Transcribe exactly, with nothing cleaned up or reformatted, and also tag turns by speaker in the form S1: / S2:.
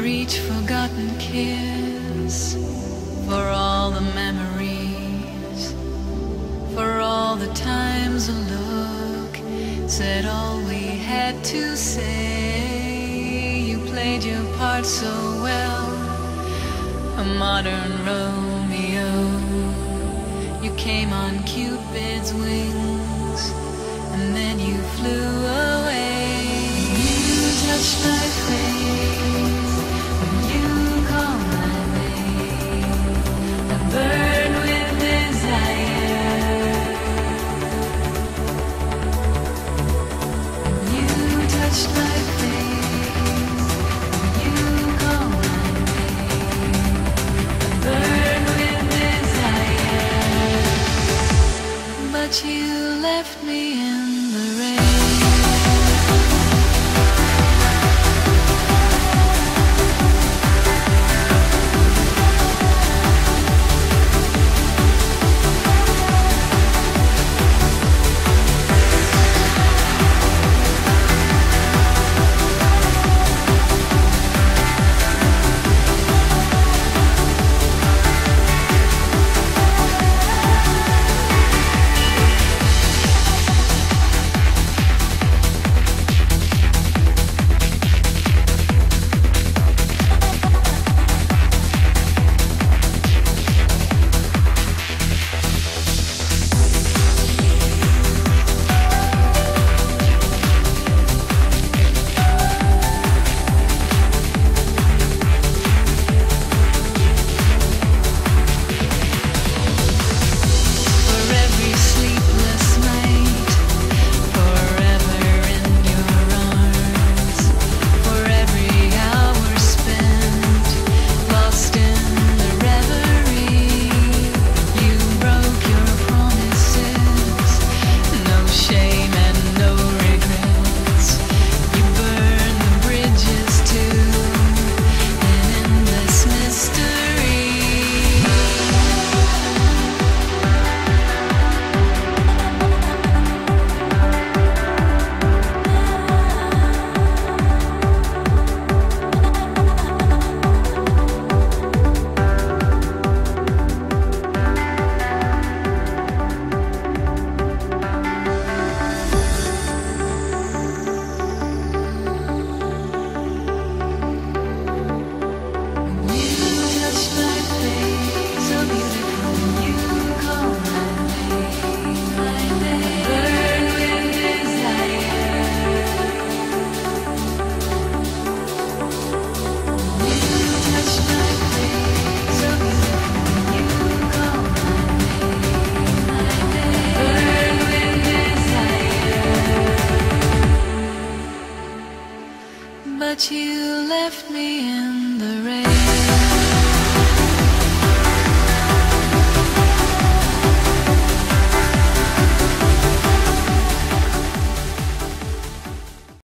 S1: each forgotten kiss, for all the memories, for all the times a look said all we had to say. You played your part so well, a modern Romeo. You came on Cupid's wings, and then you flew away. You touched my face, when you called my name, I burned with desire. You touched my face, when you called my name, I burned with desire. But you left me in the rain. But you left me in the rain.